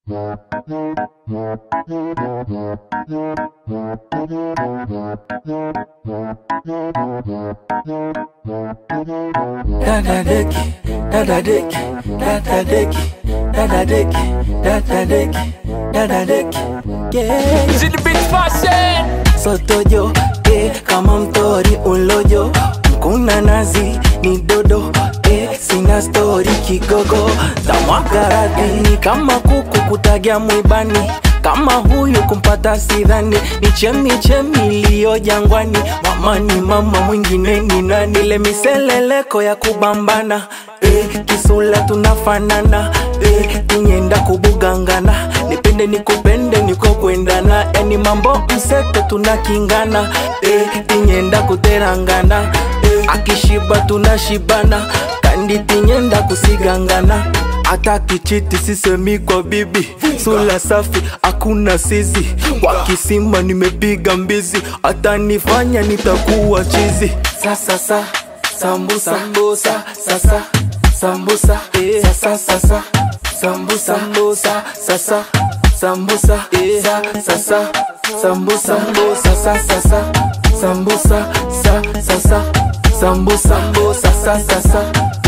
Sotojo, kama mtori ulojo. Mkuna nazi ni dodo, sina story kigogo. Tamwagaradi ni kama kuku kutagia mwibani. Kama huyu kumpata sidhani. Ni chemi liyo jangwani. Mama ni mama mwingine ni nani. Le miseleleko ya kubambana. Kisula tunafanana. Tunyenda kubugangana. Nipende nikupende niko kuendana. Yani mambo mseto tunakingana. Tinyenda kuterangana. Akishiba tunashibana. Kandi tinyenda kusigangana. Ata kichiti sisemi kwa bibi. Sula safi hakuna sizi. Kwa kisima nimepiga mbizi. Ata nifanya nitakuwa chizi. Sasa sambusa sasa sambusa sasa sambusa sasa sambusa sasa sambusa sasa sambusa sasa sambusa sasa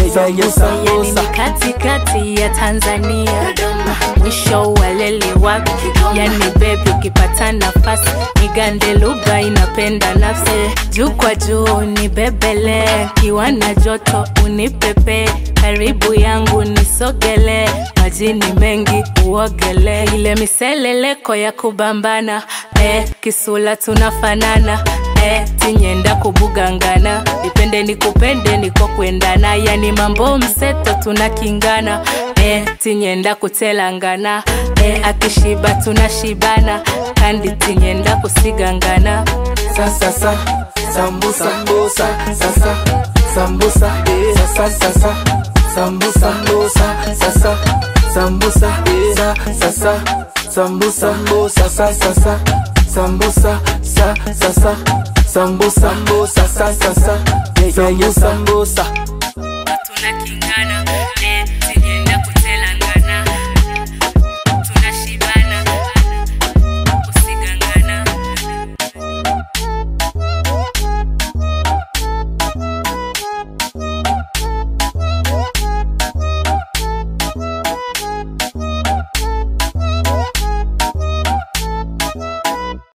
yani ni katikati ya Tanzania, mwisho walele wapi. Yani baby ukipata nafasi nigande lugha inapenda nafsi. Juu kwa juu ni bebele, kiwa na joto unipepe. Karibu yangu nisogele, majini mengi uogele. Ile miseleleko ya kubambana, kisula tunafanana. Tinyenda kubugangana. Nipende nikupende niko kuendana. Yani mambo mseto tunakingana. Tinyenda kutelangana. Akishiba tunashibana. Kandi tinyenda kusigangana. Sasa sambusa sasa sambusa sasa sambusa sasa sambusa sasa sambusa sasa sambusa sasa sambusa sasa sambusa tunakingana. Tinyenda kutelangana.